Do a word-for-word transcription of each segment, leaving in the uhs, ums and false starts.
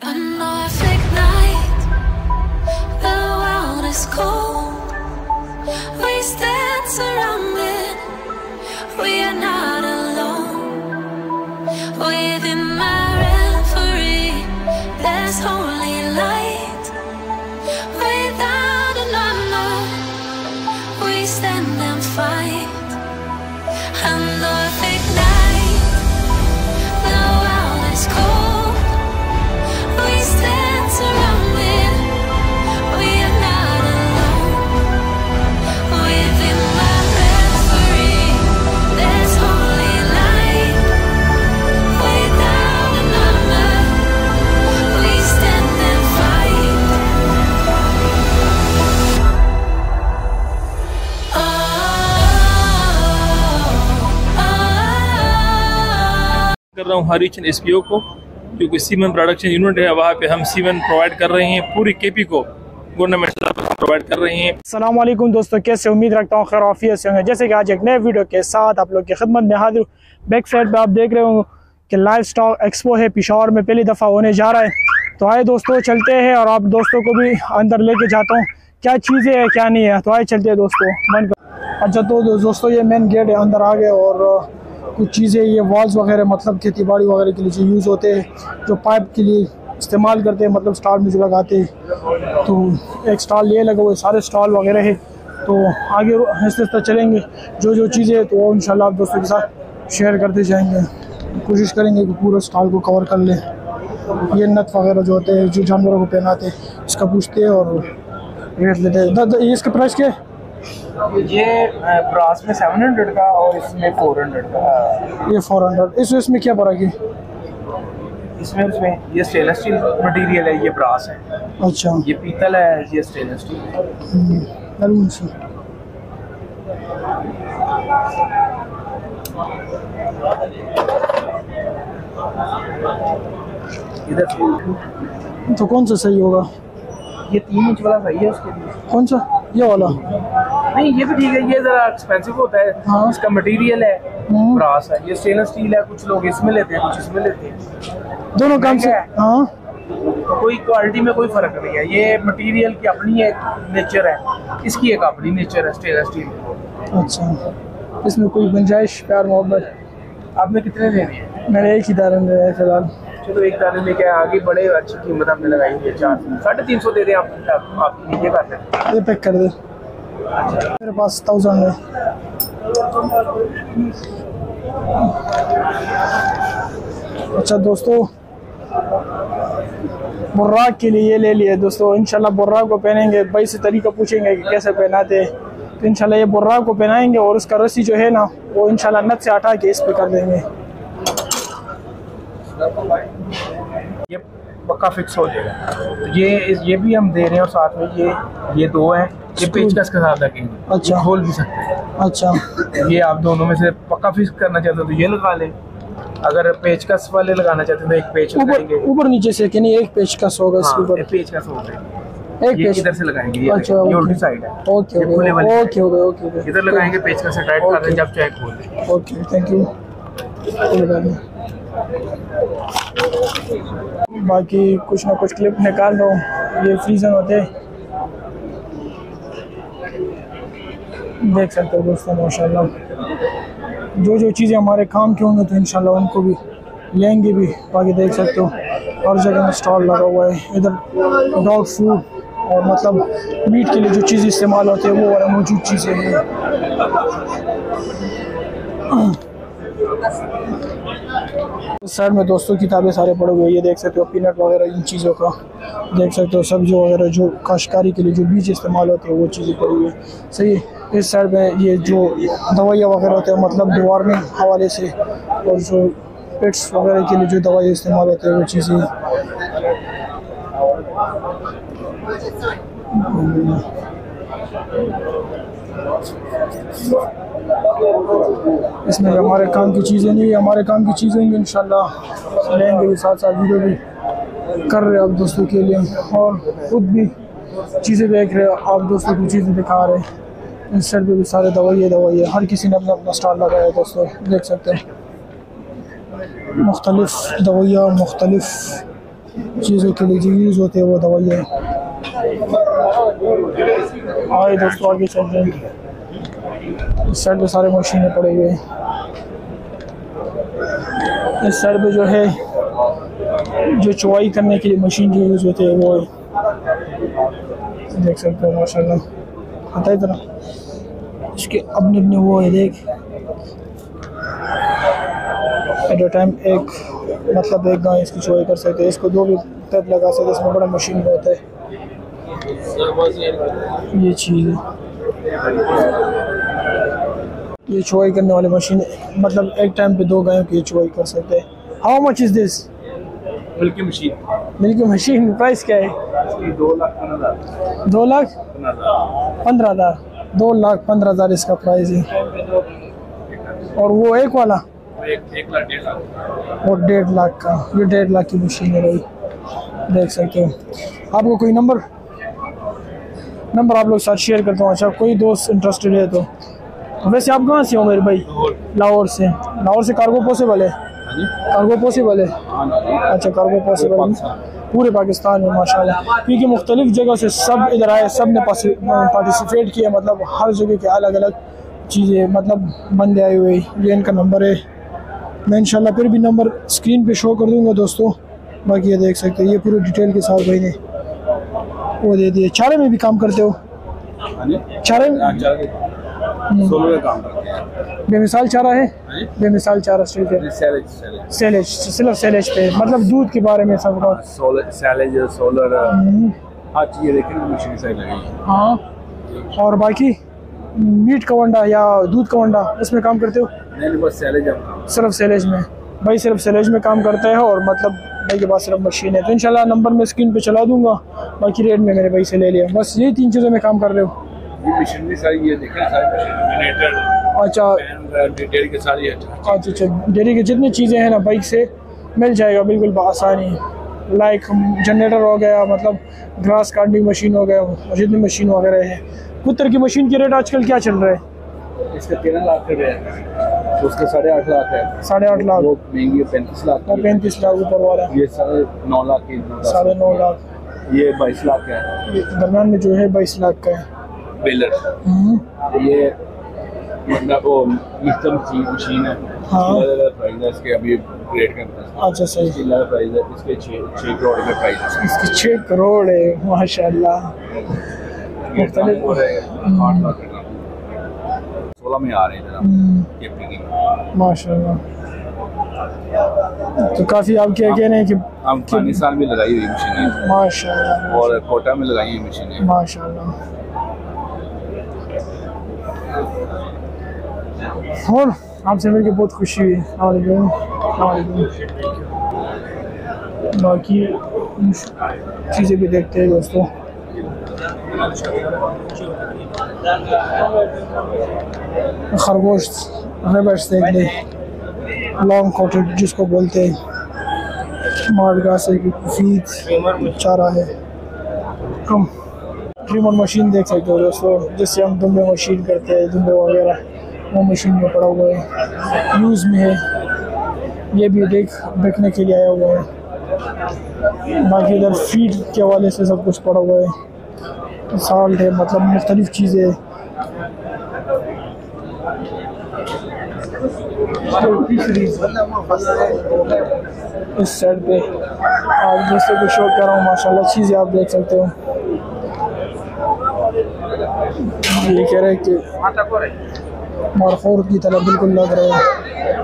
A Norfolk night, the world is cold. We stand surrounded, we are not alone. Within my reverie, there's holy light. Without a number, we stand and fight. A Norfolk night, the world is cold. We stand surrounded, we are not alone. Within my reverie, there's holy light. Without a number, we stand and fight. Oh, oh, oh. कर रहा हूँ Harichand SPO को, जो कि cement production unit है, वहाँ पे हम सीमेंट प्रोवाइड कर रहे हैं। पूरी केपी को गवर्नमेंट प्रोवाइड कर रहे हैं। अस्सलाम वालेकुम दोस्तों, कैसे उम्मीद रखता हूँ खैर आफियत से होंगे। जैसे कि आज एक नए वीडियो के साथ आप लोग की खिदमत में हाजिर हूँ। बैक साइड पे आप देख रहे हो कि लाइव स्टॉक एक्सपो है, पेशावर में पहली दफ़ा होने जा रहा है। तो आए दोस्तों चलते हैं और आप दोस्तों को भी अंदर लेके जाता हूँ, क्या चीज़ें हैं क्या नहीं है। तो आए चलते हैं दोस्तों। बंद कर। अच्छा तो दोस्तों ये मेन गेट है, अंदर आ गए और कुछ चीज़ें ये वॉल्स वगैरह मतलब खेती बाड़ी वगैरह के लिए जो यूज़ होते हैं, जो पाइप के लिए इस्तेमाल करते हैं, मतलब स्टॉल में जो लगाते हैं। तो एक स्टॉल ये लगा हुआ है, सारे स्टॉल वगैरह है। तो आगे आहिस्ते आहिस्ते चलेंगे, जो जो चीज़ें तो वो इंशाल्लाह आप दोस्तों के साथ शेयर करते जाएंगे। कोशिश करेंगे कि पूरे स्टॉल को कवर कर लें। ये नथ वगैरह जो होते हैं, जो जानवरों को पहनाते हैं, इसका पूछते हैं और रेट लेते हैं। ये इसका प्राइस क्या है? ये ब्रास में सेवन हंड्रेड का और इसमें फोर हंड्रेड का। ये फोर हंड्रेड। इस इसमें क्या फर्क है? इसमें उसमें ये स्टेनलेस स्टील मटेरियल है, ये ब्रास है। अच्छा, ये पीतल है, ये स्टेनलेस स्टील है। इधर तो कौन सा सही होगा? ये तीन इंच वाला सही है उसके लिए। कौन सा? ये वाला? नहीं ये भी ठीक है, ये जरा एक्सपेंसिव होता है। हाँ। इसका मटेरियल है ब्रास है, ये स्टेनलेस स्टील है। कुछ लोग इसमें लेते हैं, कुछ इसमें लेते हैं। दोनों काम से? हाँ। तो कोई क्वालिटी में कोई फर्क नहीं है। ये मटेरियल की अपनी एक नेचर है, इसकी एक अपनी नेचर है स्टेनलेस स्टील। अच्छा, इसमें कोई गुंजाइश प्यार मोहब्बत? आपने कितने देने हैं? मेरे एक ही दायरे में है फिलहाल। चलो एक दाने लेके आगे बड़े अच्छी कीमत हमने लगाई है, चार साढ़े तीन सौ दे दें आप। आप नीचे कर दें, ये पैक कर दे। मेरे पास थाउजेंड है। अच्छा दोस्तों, बुर्राक के लिए ये ले लिए दोस्तों। इंशाल्लाह बुर्राक को पहनेंगे। भाई से तरीका पूछेंगे कि कैसे पहनाते, तो इंशाल्लाह ये बुर्राक को पहनाएंगे और उसका रस्सी जो है ना वो इंशाल्लाह नथ से हटा के इस पे कर देंगे। ये पक्का फिक्स हो जाएगा। तो ये ये भी हम दे रहे हैं और साथ में ये ये दो हैं, ये पेचकस के साथ लगेंगे। अच्छा, खोल भी सकते हैं। अच्छा, ये आप दोनों में से पक्का फिक्स करना चाहते हो तो ये लगा लें। अगर पेचकस वाले लगाना चाहते हैं तो एक पेच लगाएंगे। ऊपर नीचे से कि नहीं, एक पेचकस होगा इसके ऊपर। पेचकस होगा, एक ये पेच इधर से लगाएंगे। ये अच्छा, ये उल्टी साइड है। Okay okay okay okay okay. इधर लगाएंगे, पेचकस से टाइट कर दें जब चेक खोल दें। Okay thank you. बाकी कुछ ना कुछ क्लिप निकाल रहा हूँ। ये फ्रीजन होते हैं, देख सकते हो दोस्तों माशाल्लाह। जो जो चीज़ें हमारे काम की होंगी तो इंशाल्लाह उनको भी लेंगे भी। बाकी देख सकते हो हर जगह में स्टॉल लगा हुआ है। इधर डॉग फूड और मतलब मीट के लिए जो चीज़ें इस्तेमाल होती है वो वाला मौजूद चीज़ें हैं। इस साइड में दोस्तों किताबें सारे पड़े हुए हैं। ये देख सकते हो पीनट वगैरह, इन चीज़ों का देख सकते हो। सब्जी वगैरह जो काश्तकारी के लिए जो बीज इस्तेमाल होते हैं वो चीज़ें पड़ी हुई है। सही है। इस साइड में ये जो दवाइयाँ वगैरह होते हैं मतलब डिवॉर्मिंग हवाले से, और जो पेट्स वगैरह के लिए जो दवाइयाँ इस्तेमाल होते हैं वो चीज़ें। इसमें हमारे काम की चीज़ें नहीं, हमारे काम की चीज़ें भी इंशाल्लाह लेंगे भी, साथ साथ वीडियो भी कर रहे हैं आप दोस्तों के लिए और खुद भी चीज़ें देख रहे हैं, आप दोस्तों को चीज़ें दिखा रहे हैं। इस साइड पे भी सारे दवाई दवाई है, हर किसी ने अपना अपना स्टॉल लगाया है दोस्तों, देख सकते हैं। मुख्तलिफ दवाइयाँ, मुख्तलिफ चीज़ों के लिए जो यूज़ होते हैं वो दवाई है। आए दोस्तों आगे चल रहे हैं। इस साइड पे सारे मशीनें पड़े हुए हैं। इस साइड पे जो है जो चुवाई करने के लिए मशीन जो यूज़ होते हैं वो है। देख सकते हो माशाल्लाह आता है तरह इसके अपने अपने वो है। देख एट अ टाइम एक मतलब एक गाय इसकी चुवाई कर सकते हैं। इसको दो भी तब लगा सकते हैं। इसमें बड़ा मशीन होता है। ये चीज़ है ये चुवाई करने वाली मशीन मतलब एक टाइम पे दो गायों की चुवाई कर सकते हैं। How much is this? Milky machine milky machine price क्या है? दो लाख पंद्रह हज़ार दो लाख पंद्रह हज़ार दो लाख पंद्रह हज़ार इसका प्राइस है। और वो एक वाला एक एक लाख डेढ़ लाख वो डेढ़ लाख का। ये डेढ़ लाख की मशीन है भाई, देख सकते हो। आपको कोई नंबर नंबर आप लोग साथ शेयर करता हूँ। अच्छा कोई दोस्त इंटरेस्टेड है तो। वैसे आप कहाँ से हो मेरे भाई? लाहौर से। लाहौर से कार्गो पॉसिबल है? कार्गो पॉसिबल है? अच्छा कार्गो पॉसिबल पूरे पाकिस्तान में माशाल्लाह, क्योंकि मुख्तलिफ जगह से सब इधर आए, सब ने पार्टिसिपेट किया। मतलब हर जगह के अलग अलग चीज़ें मतलब बंदे आए हुए। ये इनका नंबर है। मैं इंशाल्लाह फिर भी नंबर स्क्रीन पे शो कर दूंगा दोस्तों। बाकी ये देख सकते हैं ये पूरी डिटेल के साथ भाई ने वो दे दिए। चारे में भी काम करते हो? चारे में सोलर का काम करते हैं। बेमिसाल चारा है? बेमिसाल चारा स्ट्रीट है। सैलेज सैलेज सिर्फ सैलेज पे मतलब दूध के बारे में सबका सोलर सैलेज सोलर हर चीज़ लेकिन मशीन से लगी है। हाँ और बाकी मीट का वंडा या दूध का वंडा उसमें काम करते हो? नहीं बस सैलेज सिर्फ सैलेज में भाई सिर्फ सैलेज में काम करता है। और मतलब भाई के पास सिर्फ मशीन है। तो इंशाल्लाह नंबर मैं स्क्रीन पे चला दूंगा। बाकी रेट में मेरे भाई से ले लिया। बस यही तीन चीज़ों में काम कर रहे हो? ये मशीनरी सारी ये देखें सारी मशीन अच्छा डिटेल के सारी है। अच्छा अच्छा डेयरी की जितनी चीज़ें हैं ना बाइक से मिल जाएगा बिल्कुल आसानी। लाइक जनरेटर हो गया मतलब ग्रास काटने मशीन हो गया जितनी मशीन वगैरह है। पुत्र की मशीन की रेट आजकल क्या चल रहा है? इसका तेरह लाख का है, उसका साढ़े आठ लाख है। साढ़े आठ लाख वो महंगी है पैंतीस लाख और पैंतीस लाख ऊपर वाला ये साढ़े नौ लाख की साढ़े नौ लाख ये बाईस लाख का है। दरम्यान में जो है बाईस लाख का है बेलर। ये मतलब वो मिक्सर मशीन है। हाँ प्राइस है इसके अभी रेट का। अच्छा सही इसकी अलग प्राइस है। इसके छः छः करोड़ में प्राइस है। इसकी छः करोड़ है माशाल्लाह। मुख्तलिफ सोलह में आ रहे हैं जनाब ये प्रीमियम माशाल्लाह। तो काफ़ी आप क्या कह रहे हैं कि हम पाकिस्तान में लगाई हुई मशीनें माशाल्लाह और कोटा में लगाई हुई मशीनें माशाल्लाह। और आपसे मिलकर बहुत खुशी हुई। बाकी चीज़ें भी देखते हैं दोस्तों। खरगोश रेबर्स देख ले लॉन्ग कोटेड जिसको बोलते हैं मार्गा से फीड चारा है कम। ट्रिमर मशीन देख सकते हो दोस्तों जिससे हम दुम्बे मशीन करते हैं दुम्बे वगैरह वो मशीन में पड़ा हुआ है यूज़ में है। ये भी देख बिकने के लिए आया हुआ है। बाकी इधर फीड के हवाले से सब कुछ पड़ा हुआ है। साल्ट है मतलब मुख्तलिफ चीज़ें। इस साइड पे आप दूसरे को शो कर रहा हूँ माशाल्लाह चीज़ें आप देख सकते हो। ये कह रहे हैं कि मारखोर की तरह बिल्कुल लग रहे हैं।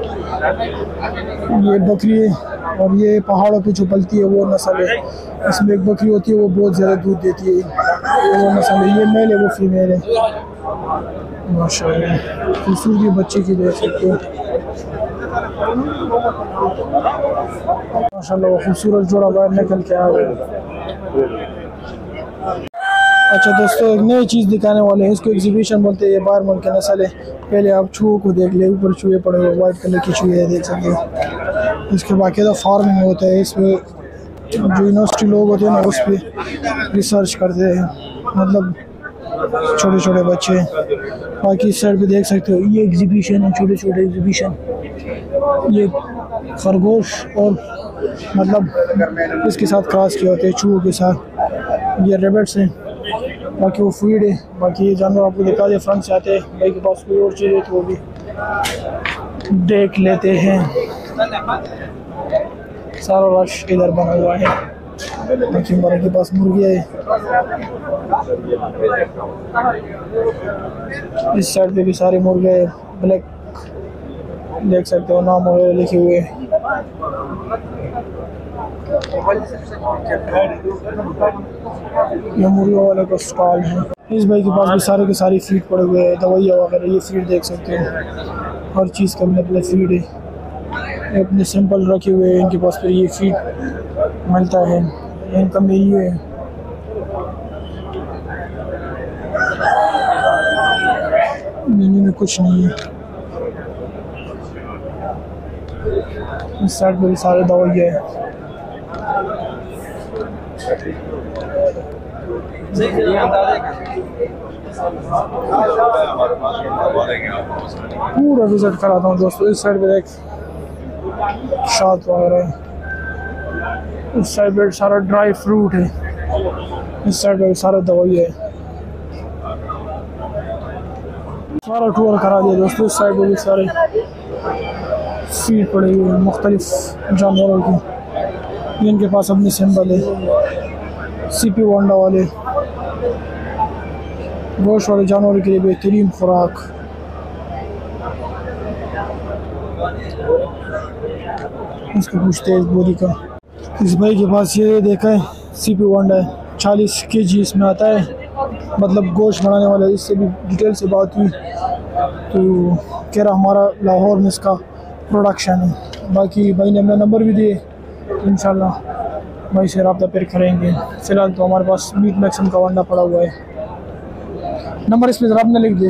ये बकरी और ये पहाड़ों पे जो पलती है वो नस्ल है। इसमें एक बकरी होती है वो बहुत ज़्यादा दूध देती है। ये वो नस्ल है। ये मेल है वो फीमेल है माशाल्लाह। खूबसूरती बच्चे की देख सकते हो माशाल्लाह। वो खूबसूरत जोड़ा बाहर निकल के आ गया। अच्छा दोस्तों एक नई चीज़ दिखाने वाले हैं। इसको एग्जीबिशन बोलते हैं। ये बाहर मुल्क की नस्ल है। पहले आप चूहों को देख ले ऊपर चूहे पड़े हुए वाइट कलर की चूहे है देख सकते हो। इसके बाकायदा फार्मिंग होता है। इसमें जो यूनिवर्सिटी लोग होते हैं ना उस पर रिसर्च करते हैं मतलब छोटे छोटे बच्चे। बाकी इस साइड पे देख सकते हो ये एग्जीबिशन है छोटे छोटे एग्जीबिशन। ये खरगोश और मतलब इसके साथ क्रॉस किए होते हैं चूहों के साथ। ये रेबिट्स हैं, बाकी वो फीड है। बाकी ये जानवर आपको दिखा दे, फ्रंट से आते हैं। भाई के पास कोई और चीज़ है तो वो भी देख लेते हैं। सारा रश इधर बना हुआ है। बाकी हमारे के पास मुर्गियाँ है। इस साइड पे भी सारे मुर्गे ब्लैक देख सकते हो, नाम वगैरह लिखे हुए। ये मुर्गियों वाले का स्टॉल है। इस भाई के पास भी सारे के सारी फीड पड़े हुए हैं, दवाइयाँ वगैरह। ये फीड देख सकते हो, हर चीज़ का अपने अपने फीड है, अपने सैंपल रखे हुए हैं इनके पास। फिर ये फीड मिलता है, इनका मेन्यू है। मेन्यू में कुछ नहीं है। इस साइड पे भी सारे दवाइयाँ है। पूरा विजिट कराता हूँ दोस्तों। इस साइड पे देख शाद वगैरह है। इस साइड पे सारा ड्राई फ्रूट है। इस साइड पे सारा दवाई है। सारा टूर करा दिया दोस्तों। इस साइड पे भी सारे फीड पड़े हुए हैं मुख्तलिफ जानवरों की। इनके पास अपनी सिंबल है। सीपी वांडा वाले गोश्त वाले जानवरों के लिए बेहतरीन खुराक। इसको पूछते हैं इस बोरी का। इस भाई के पास ये देखा है सीपी वांडा है, चालीस के जी इसमें आता है, मतलब गोश्त बनाने वाला। इससे भी डिटेल से बात हुई तो कह रहा हमारा लाहौर में इसका प्रोडक्शन है। बाकी भाई ने अपना नंबर भी दिए, इंशाल्लाह भाई से रब्ता फिर करेंगे। फ़िलहाल तो हमारे पास मीट मैक्सिम का वांडा पड़ा हुआ है। नंबर इसमें ज़रा आपने लिख दिए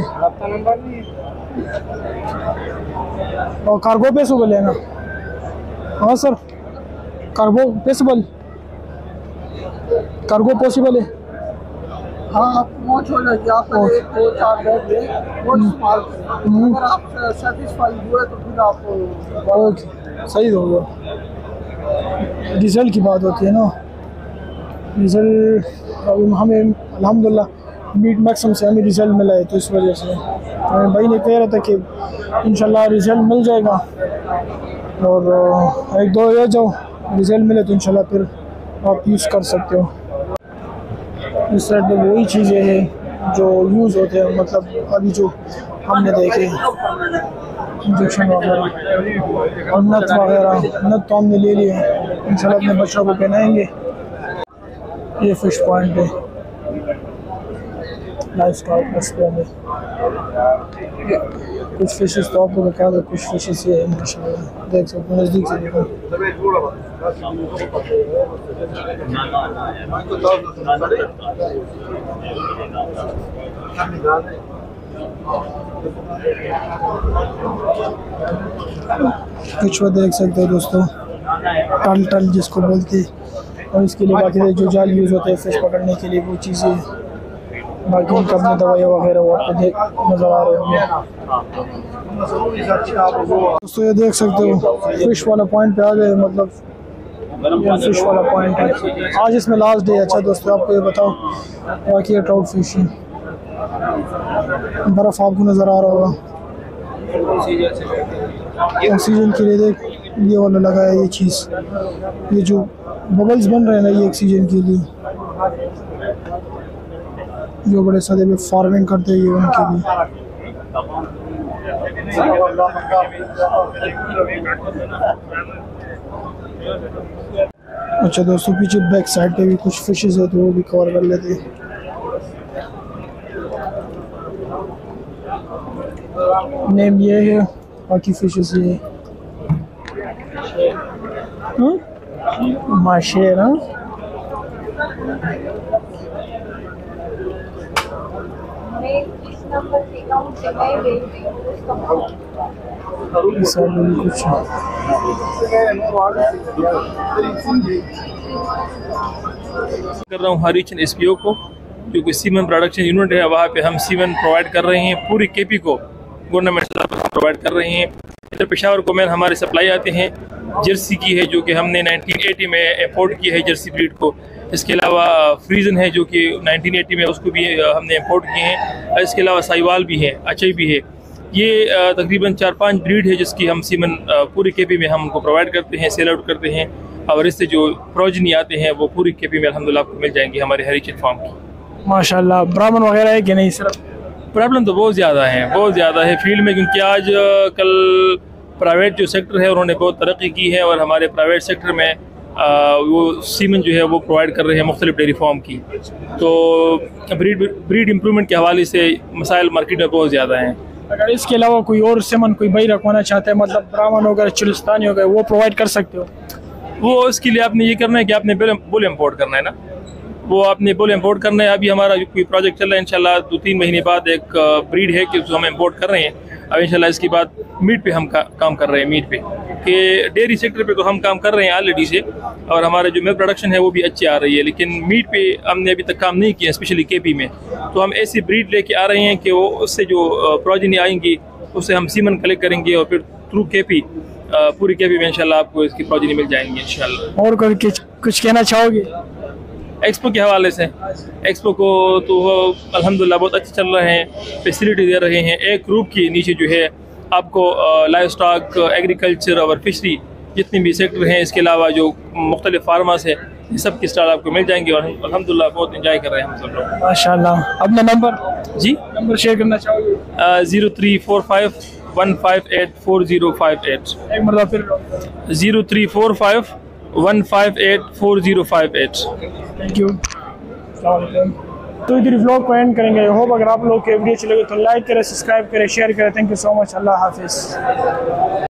और कार्गो पॉसिबल है ना? हाँ sir, cargo possible, cargo possible है। हाँ, आप पहुँच हो जाएगी। आप पहले एक दो चार बैग लें, वो इस्तेमाल करें। अगर आप सेटिस्फाइड हुए तो फिर आप ओके, सही होगा। डीजल की बात होती है ना, डीजल अभी हमें अल्हम्दुलिल्लाह मीट मैक्सिम से हमें रिजल्ट मिला है, तो इस वजह से तो भाई ने कह रहा था कि इंशाल्लाह रिजल्ट मिल जाएगा। और एक दो ये जो रिजल्ट मिले तो इंशाल्लाह फिर आप यूज़ कर सकते हो। इस साइड में वही चीज़ें हैं जो यूज़ होते हैं, मतलब अभी जो हमने देखे इंजेक्शन वगैरह और नट वगैरह। नट तो हमने ले लिए हैं, इंशाल्लाह अपने बच्चों को पहनाएंगे। ये फिश पॉइंट है लाइफ स्टॉक डिस्प्ले में। कुछ फिशेस तो आपको बता दो, कुछ फिशेस ये है माशाल्लाह, देख सकते हो नज़दीक से देखो। कुछ वो देख सकते हो दोस्तों, टल टल जिसको बोलते हैं। और इसके लिए बाकी जो जाल यूज़ होते हैं फिश पकड़ने के लिए, वो चीज़ें। बाकी इनका अपनी दवाइयाँ वगैरह वो आपको देख नज़र आ रहे होंगे दोस्तों। ये देख सकते हो फिश वाला पॉइंट पे आ गए, मतलब ये फिश वाला पॉइंट है। आज इसमें लास्ट डे। अच्छा दोस्तों, आपको ये बताओ, बाकी ये ट्राउट फिश है। बर्फ़ आपको नज़र आ रहा होगा। ऑक्सीजन के लिए देख ये वाला लगा है, ये चीज़, ये जो बबल्स बन रहे हैं ना, ये ऑक्सीजन के लिए। जो बड़े सदे में फार्मिंग करते हैं ये उनके लिए। अच्छा दोस्तों, पीछे बैक साइड पे भी कुछ फिशेस है तो वो भी कवर कर लेते हैं। नेम ये है, बाकी फिशेस ये माशेर। हाँ, कुछ कर रहा हूँ हरीचंद एस पी ओ को, जो कि सीमेन प्रोडक्शन यूनिट है, वहाँ पे हम सीमेन प्रोवाइड कर रहे हैं। पूरी केपी को गवर्नमेंट प्रोवाइड कर रहे हैं। इधर पेशावर को मैन हमारे सप्लाई आते हैं। जर्सी की है जो कि हमने नाइनटीन एटी में इंपोर्ट की है जर्सी ब्रीड को। इसके अलावा फ्रीजन है जो कि नाइनटीन एटी में उसको भी हमने इंपोर्ट किए हैं। इसके अलावा साहिवाल भी है, अचई भी है। ये तकरीबन चार पांच ब्रीड है जिसकी हम सीमन पूरी केपी में हम उनको प्रोवाइड करते हैं, सेल आउट करते हैं। और इससे जो प्रोजनी आते हैं वो पूरी केपी में अल्हम्दुलिल्लाह आपको मिल जाएंगे हमारे हेरिटेज फार्म की। माशाल्लाह। ब्राह्मण वगैरह है कि नहीं? सिर्फ प्रॉब्लम तो बहुत ज़्यादा है, बहुत ज़्यादा है फील्ड में, क्योंकि आज कल प्राइवेट जो सेक्टर है उन्होंने बहुत तरक्की की है और हमारे प्राइवेट सेक्टर में आ, वो सीमन जो है वो प्रोवाइड कर रहे हैं मुख्तलिफ डेयरी फार्म की। तो ब्रीड ब्रीड इम्प्रूवमेंट के हवाले से मसाइल मार्केट में बहुत ज़्यादा हैं। अगर इसके अलावा कोई और सेमन कोई भाई रखवाना चाहते हैं, मतलब ब्राह्मण हो गए, चिलिस्तानी हो गए, वो प्रोवाइड कर सकते हो? वो इसके लिए आपने ये करना है कि आपने बुल इम्पोर्ट करना है ना, वो आपने बुल इम्पोर्ट करना है। अभी हमारा जो कोई प्रोजेक्ट चल रहा है इंशाल्लाह दो तीन महीने बाद एक ब्रीड है कि हम इम्पोर्ट कर रहे हैं। अब इंशाल्लाह इसके बाद मीट पे हम का, काम कर रहे हैं, मीट पे कि डेयरी सेक्टर पे तो हम काम कर रहे हैं ऑलरेडी से, और हमारा जो मिल्क प्रोडक्शन है वो भी अच्छी आ रही है, लेकिन मीट पे हमने अभी तक काम नहीं किया, स्पेशली केपी में। तो हम ऐसी ब्रीड लेके आ रहे हैं कि वो उससे जो प्रोजनी आएंगी उससे हम सीमन कलेक्ट करेंगे और फिर थ्रू केपी पूरी केपी में इंशाल्लाह आपको इसकी प्रोजनी मिल जाएंगी इंशाल्लाह। और कुछ कुछ कहना चाहोगे एक्सपो के हवाले से? एक्सपो को तो अल्हम्दुलिल्लाह बहुत अच्छे चल रहे हैं, फैसिलिटी दे रहे हैं। एक ग्रुप के नीचे जो है आपको लाइव स्टॉक, एग्रीकल्चर और फिशरी जितने भी सेक्टर हैं, इसके अलावा जो मुख्तलिफ फार्मर्स हैं, ये सब की स्टॉल आपको मिल जाएंगे और अल्हम्दुलिल्लाह बहुत इंजॉय कर रहे हैं हम सब लोग माशाल्लाह। अपना नंबर जी नंबर शेयर करना चाहोगे? Zero three four five one five eight four zero five eight. एक मतलब फिर zero three four five one five eight four zero five eight. Thank you. तो इधर व्लॉग को एंड करेंगे। होप अगर आप लोग के वीडियो अच्छी लगे तो लाइक करें, सब्सक्राइब करें, शेयर करें। Thank you so much. अल्लाह हाफिज़।